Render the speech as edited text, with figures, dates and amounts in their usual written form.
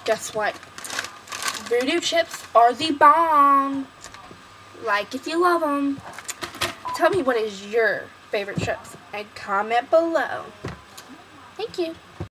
guess what? Voodoo chips are the bomb. Like if you love them. Tell me what is your favorite chips and comment below. Thank you.